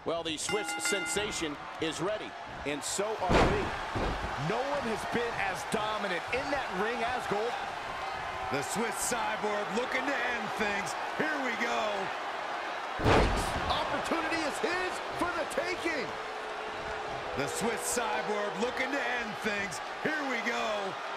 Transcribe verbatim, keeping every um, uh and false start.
Well, the Swiss sensation is ready, and so are we. No one has been as dominant in that ring as Gold. The Swiss Cyborg looking to end things. Here we go. Opportunity is his for the taking. The Swiss Cyborg looking to end things. Here we go.